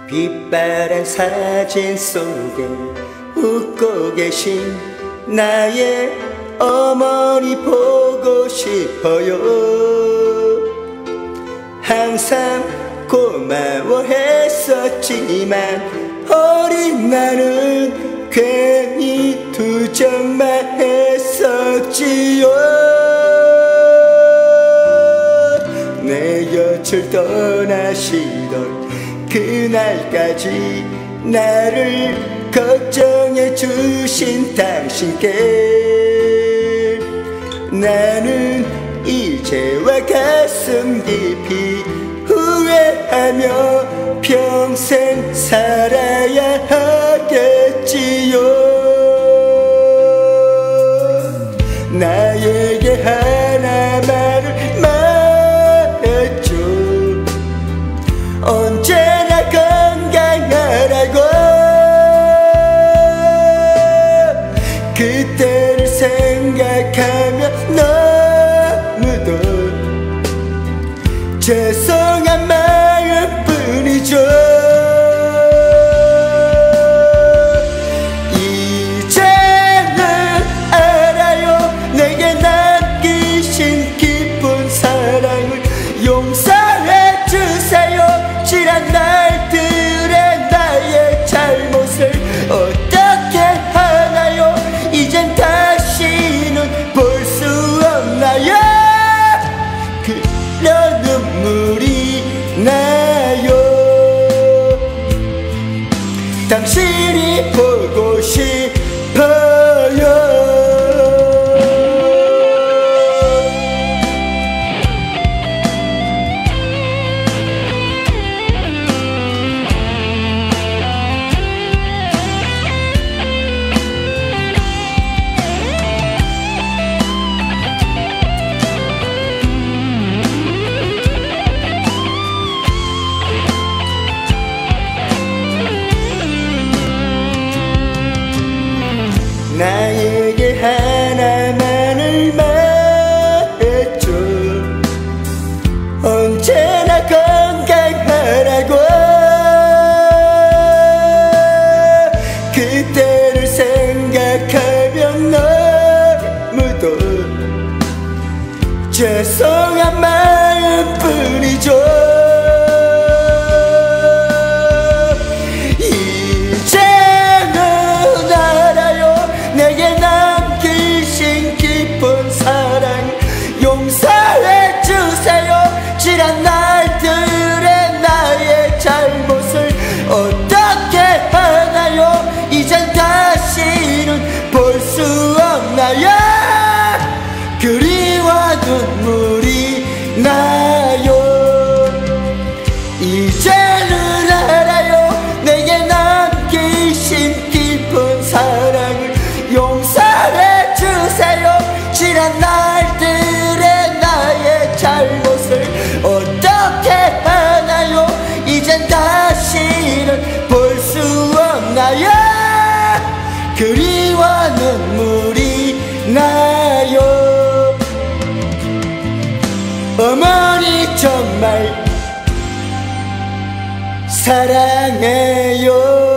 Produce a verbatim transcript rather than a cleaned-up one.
빛바랜 사진 속에 웃고 계신 나의 어머니 보고 싶어요. 항상 고마워했었지만 어린 나는 괜히 투정만 했었지요. 내 곁을 떠나시던 그날까지 나를 걱정해 주신 당신께 나는 이제와 가슴 깊이 후회하며 평생 살아야 하겠지요. 나에게 하나만을 말했죠. 언제나 건강하라고. 그때를 생각하면 너무도 죄송한 마음뿐이죠. 이제는 알아요. 내게 남기신 기쁜 사랑을 용서해 주세요. 지난 날들의 나의 잘못을 어떻게 하나요? 이젠 다시는 볼 수 없나요? 그런 눈물이 나요. 당신이 보고 싶어요. 나에게 하나만을 말했죠. 언제나 건강하라고. 그때를 생각하면 너무도 죄송한 마음뿐이죠. 용서해 주세요. 지난 날들의 나의 잘못을 어떻게 하나요? 이젠 다시는 볼 수 없나요? 그리워 눈물이 나요. 이제는 알아요. 내게 남기신 깊은 사랑을 용서해 주세요. 지난 날들의 나의 잘못을 어떻게 하나요? 이젠 다시는 볼 수 없나요? 그리워 눈물이 나요. 어머니 정말 사랑해요.